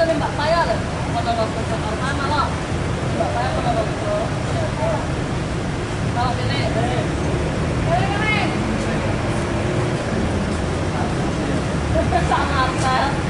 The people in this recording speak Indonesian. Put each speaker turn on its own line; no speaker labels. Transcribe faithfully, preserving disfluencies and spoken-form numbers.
dari Mbak saya loh. Kalau dokter Jakarta malah Mbak saya kalau dokter. Kalau sini. Kering kering. Sama saya.